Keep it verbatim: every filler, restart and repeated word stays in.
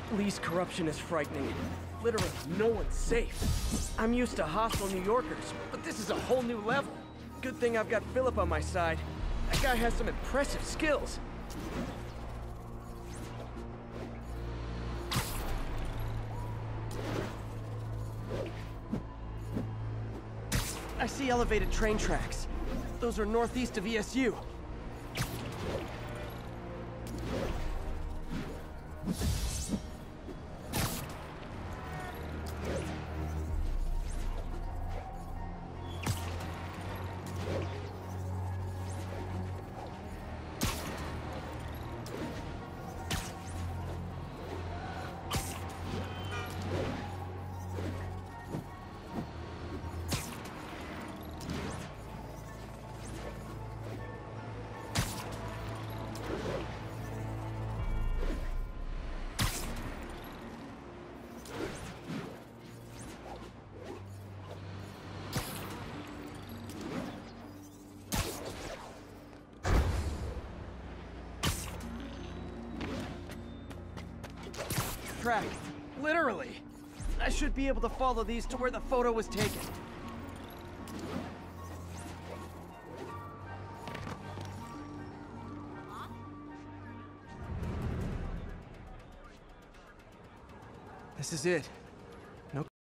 Lee's corruption is frightening. Literally, no one's safe. I'm used to hostile New Yorkers, but this is a whole new level. Good thing I've got Philip on my side. That guy has some impressive skills. I see elevated train tracks. Those are northeast of E S U. Track. Literally. I should be able to follow these to where the photo was taken. This is it.